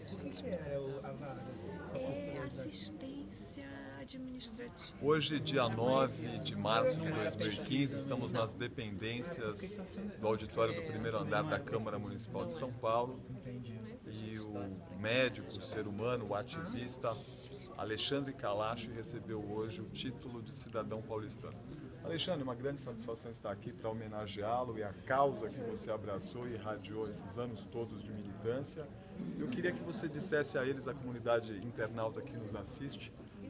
O que que é a vaga? É assistência administrativa. Hoje, dia 9 de março de 2015, estamos nas dependências do auditório do primeiro andar da Câmara Municipal de São Paulo e o médico, o ser humano, o ativista Alexandre Kalash recebeu hoje o título de cidadão paulistano. Alexandre, uma grande satisfação estar aqui para homenageá-lo e a causa que você abraçou e irradiou esses anos todos de militância. Eu queria que você dissesse a eles, a comunidade internauta que nos assiste,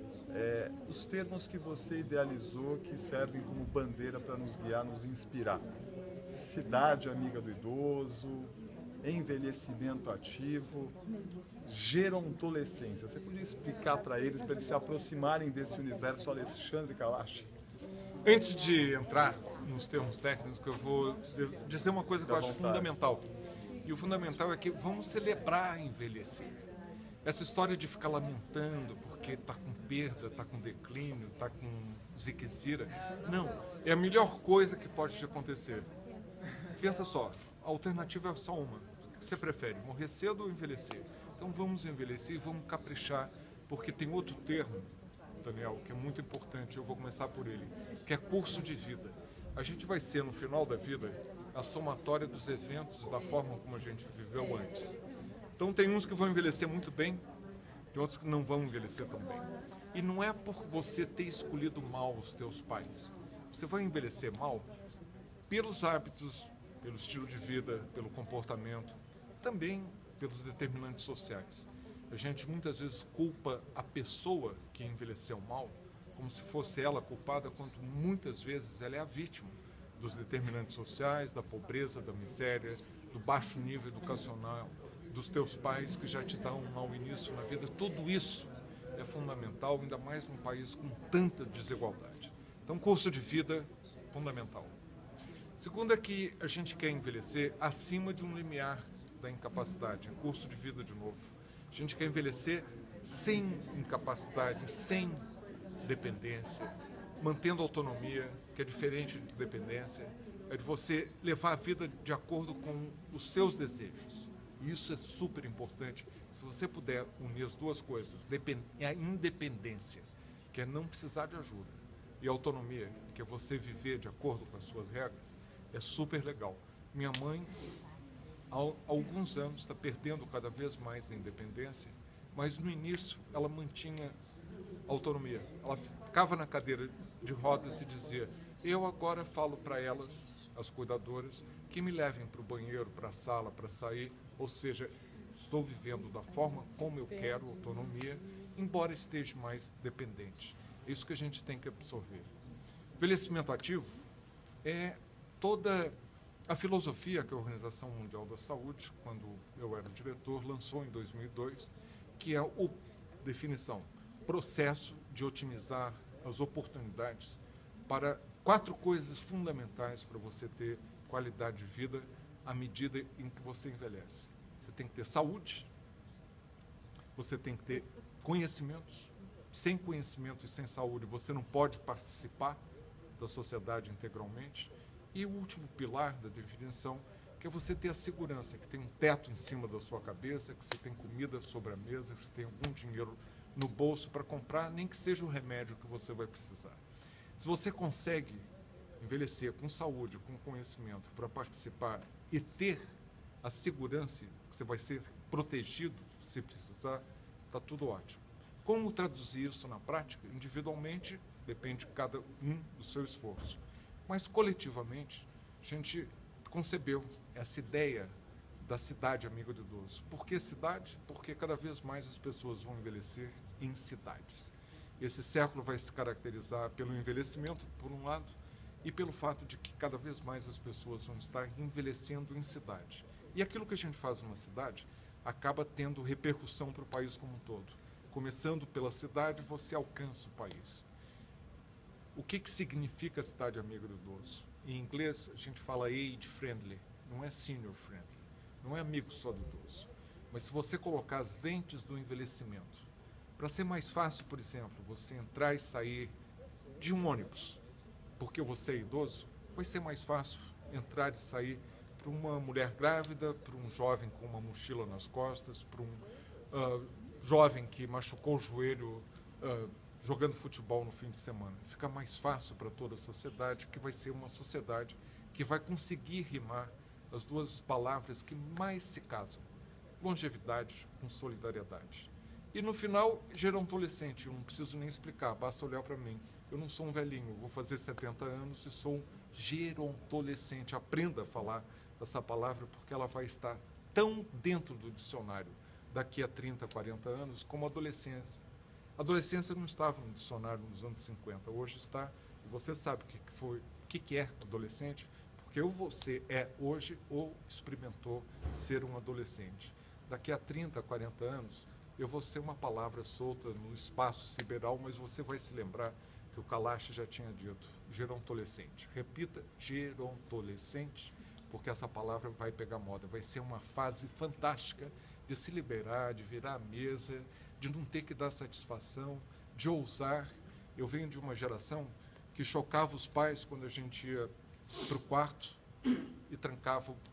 os termos que você idealizou que servem como bandeira para nos guiar, nos inspirar. Cidade amiga do idoso, envelhecimento ativo, gerontolescência. Você podia explicar para eles se aproximarem desse universo Alexandre Kalash? Antes de entrar nos termos técnicos, eu vou dizer uma coisa que eu acho fundamental. E o fundamental é que vamos celebrar envelhecer. Essa história de ficar lamentando porque está com perda, está com declínio, está com ziquezira. Não, é a melhor coisa que pode te acontecer. Pensa só, a alternativa é só uma. O que você prefere, morrer cedo ou envelhecer? Então vamos envelhecer e vamos caprichar, porque tem outro termo, Daniel, que é muito importante, eu vou começar por ele, que é curso de vida. A gente vai ser, no final da vida, a somatória dos eventos da forma como a gente viveu antes. Então tem uns que vão envelhecer muito bem, tem outros que não vão envelhecer tão bem. E não é por você ter escolhido mal os teus pais. Você vai envelhecer mal pelos hábitos, pelo estilo de vida, pelo comportamento, também pelos determinantes sociais. A gente muitas vezes culpa a pessoa que envelheceu mal como se fosse ela culpada, quando muitas vezes ela é a vítima dos determinantes sociais, da pobreza, da miséria, do baixo nível educacional, dos teus pais que já te dão um mau início na vida. Tudo isso é fundamental, ainda mais num país com tanta desigualdade. Então, curso de vida, fundamental. Segundo é que a gente quer envelhecer acima de um limiar da incapacidade, curso de vida de novo. A gente quer envelhecer sem incapacidade, sem dependência, mantendo autonomia, que é diferente de dependência, é de você levar a vida de acordo com os seus desejos. E isso é super importante. Se você puder unir as duas coisas, a independência, que é não precisar de ajuda, e a autonomia, que é você viver de acordo com as suas regras, é super legal. Minha mãe, há alguns anos, está perdendo cada vez mais a independência, mas no início ela mantinha autonomia. Ela ficava na cadeira de rodas e dizia: eu agora falo para elas, as cuidadoras, que me levem para o banheiro, para a sala, para sair, ou seja, estou vivendo da forma como eu quero, autonomia, embora esteja mais dependente. É isso que a gente tem que absorver. Envelhecimento ativo é toda a filosofia que a Organização Mundial da Saúde, quando eu era diretor, lançou em 2002, que é a definição, processo de otimizar as oportunidades para 4 coisas fundamentais para você ter qualidade de vida à medida em que você envelhece. Você tem que ter saúde, você tem que ter conhecimentos. Sem conhecimento e sem saúde, você não pode participar da sociedade integralmente. E o último pilar da definição, que é você ter a segurança, que tem um teto em cima da sua cabeça, que você tem comida sobre a mesa, que você tem algum dinheiro no bolso para comprar, nem que seja o remédio que você vai precisar. Se você consegue envelhecer com saúde, com conhecimento, para participar e ter a segurança que você vai ser protegido se precisar, está tudo ótimo. Como traduzir isso na prática? Individualmente, depende de cada um do seu esforço. Mas coletivamente, a gente concebeu essa ideia da cidade amiga do idoso. Por que cidade? Porque cada vez mais as pessoas vão envelhecer em cidades. Esse século vai se caracterizar pelo envelhecimento, por um lado, e pelo fato de que cada vez mais as pessoas vão estar envelhecendo em cidade. E aquilo que a gente faz numa cidade acaba tendo repercussão para o país como um todo. Começando pela cidade, você alcança o país. O que significa cidade amiga do idoso? Em inglês, a gente fala age friendly, não é senior friendly, não é amigo só do idoso. Mas se você colocar as lentes do envelhecimento, para ser mais fácil, por exemplo, você entrar e sair de um ônibus, porque você é idoso, vai ser mais fácil entrar e sair para uma mulher grávida, para um jovem com uma mochila nas costas, para um jovem que machucou o joelho jogando futebol no fim de semana. Fica mais fácil para toda a sociedade, que vai ser uma sociedade que vai conseguir rimar as duas palavras que mais se casam: longevidade com solidariedade. E no final, gerontolescente, eu não preciso nem explicar, basta olhar para mim. Eu não sou um velhinho, vou fazer 70 anos e sou um gerontolescente. Aprenda a falar essa palavra, porque ela vai estar tão dentro do dicionário daqui a 30, 40 anos como a adolescência. A adolescência não estava no dicionário nos anos 50, hoje está. E você sabe o que é adolescente, porque ou você é hoje ou experimentou ser um adolescente. Daqui a 30, 40 anos, eu vou ser uma palavra solta no espaço sideral, mas você vai se lembrar que o Kalash já tinha dito: gerontolescente. Repita: gerontolescente, porque essa palavra vai pegar moda. Vai ser uma fase fantástica de se liberar, de virar a mesa, de não ter que dar satisfação, de ousar. Eu venho de uma geração que chocava os pais quando a gente ia para o quarto e trancava o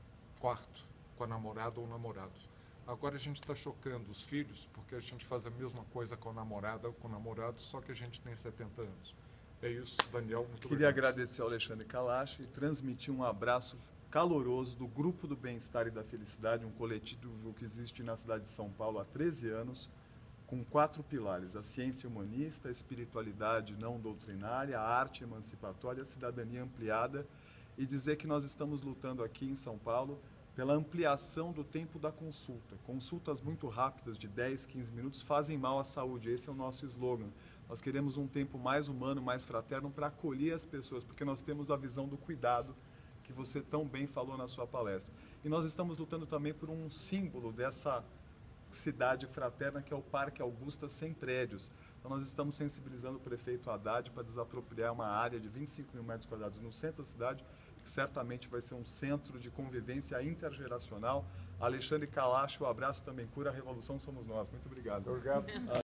quarto com a namorada ou o namorado. Agora a gente está chocando os filhos porque a gente faz a mesma coisa com a namorada ou com o namorado, só que a gente tem 70 anos. É isso, Daniel, muito Queria obrigado. agradecer ao Alexandre Kalash e transmitir um abraço caloroso do Grupo do Bem-Estar e da Felicidade, um coletivo que existe na cidade de São Paulo há 13 anos, com 4 pilares: a ciência humanista, a espiritualidade não doutrinária, a arte emancipatória, a cidadania ampliada, e dizer que nós estamos lutando aqui em São Paulo pela ampliação do tempo da consulta. Consultas muito rápidas, de 10, 15 minutos, fazem mal à saúde. Esse é o nosso slogan. Nós queremos um tempo mais humano, mais fraterno, para acolher as pessoas, porque nós temos a visão do cuidado, que você tão bem falou na sua palestra. E nós estamos lutando também por um símbolo dessa cidade fraterna, que é o Parque Augusta sem prédios. Então nós estamos sensibilizando o prefeito Haddad para desapropriar uma área de 25 mil metros quadrados no centro da cidade, que certamente vai ser um centro de convivência intergeracional. Alexandre Kalash, o abraço também cura, a revolução somos nós. Muito obrigado. Obrigado.